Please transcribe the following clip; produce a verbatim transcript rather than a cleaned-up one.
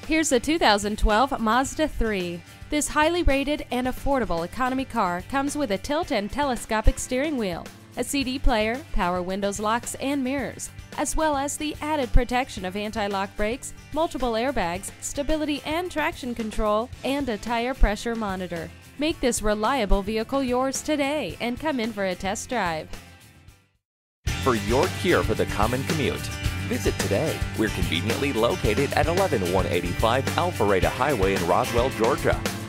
Here's a two thousand twelve Mazda three. This highly rated and affordable economy car comes with a tilt and telescopic steering wheel, a C D player, power windows, locks, and mirrors, as well as the added protection of anti-lock brakes, multiple airbags, stability and traction control, and a tire pressure monitor. Make this reliable vehicle yours today and come in for a test drive. For your cure for the common commute, visit today. We're conveniently located at eleven one eighty-five Alpharetta Highway in Roswell, Georgia.